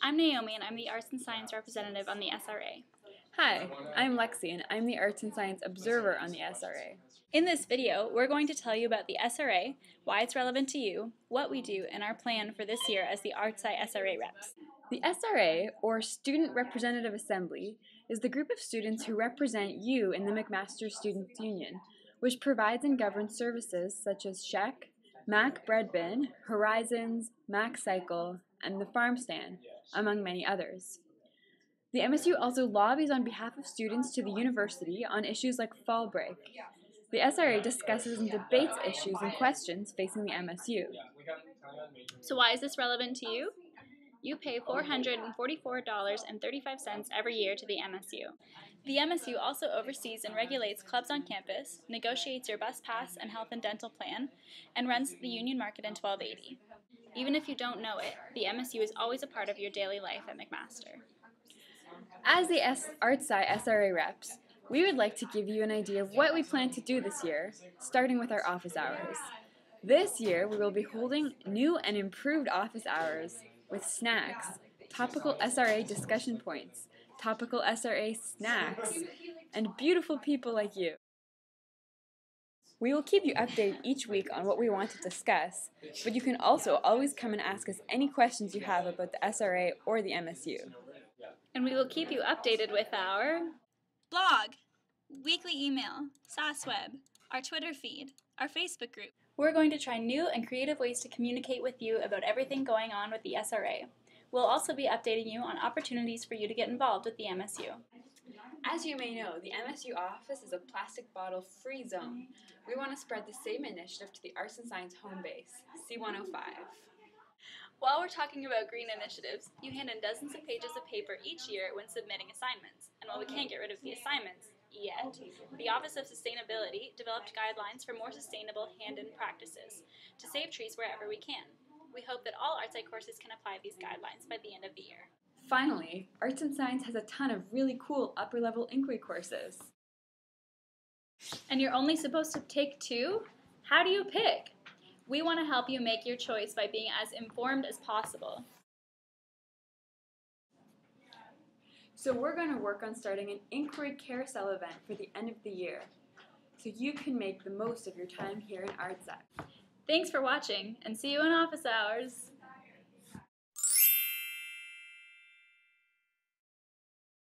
I'm Naomi, and I'm the Arts and Science representative on the SRA. Hi, I'm Lexi, and I'm the Arts and Science observer on the SRA. In this video, we're going to tell you about the SRA, why it's relevant to you, what we do, and our plan for this year as the Art Sci SRA reps. The SRA, or Student Representative Assembly, is the group of students who represent you in the McMaster Students Union, which provides and governs services such as Check, Mac Bread Bin, Horizons, Mac Cycle, and the Farm Stand, among many others. The MSU also lobbies on behalf of students to the university on issues like fall break. The SRA discusses and debates issues and questions facing the MSU. So why is this relevant to you? You pay $444.35 every year to the MSU. The MSU also oversees and regulates clubs on campus, negotiates your bus pass and health and dental plan, and runs the union market in 1280. Even if you don't know it, the MSU is always a part of your daily life at McMaster. As the Art Sci SRA reps, we would like to give you an idea of what we plan to do this year, starting with our office hours. This year, we will be holding new and improved office hours with snacks, topical SRA discussion points, topical SRA snacks, and beautiful people like you. We will keep you updated each week on what we want to discuss, but you can also always come and ask us any questions you have about the SRA or the MSU. And we will keep you updated with our blog, weekly email, SAS web, our Twitter feed, our Facebook group. We're going to try new and creative ways to communicate with you about everything going on with the SRA. We'll also be updating you on opportunities for you to get involved with the MSU. As you may know, the MSU office is a plastic bottle free zone. We want to spread the same initiative to the Arts and Science home base, C105. While we're talking about green initiatives, you hand in dozens of pages of paper each year when submitting assignments. And while we can't get rid of the assignments yet, the Office of Sustainability developed guidelines for more sustainable hand-in practices to save trees wherever we can. We hope that all Art Sci courses can apply these guidelines by the end of the year. Finally, Arts and Science has a ton of really cool upper-level inquiry courses. And you're only supposed to take 2? How do you pick? We want to help you make your choice by being as informed as possible. So we're going to work on starting an inquiry carousel event for the end of the year, so you can make the most of your time here in Art Sci. Thanks for watching, and see you in office hours!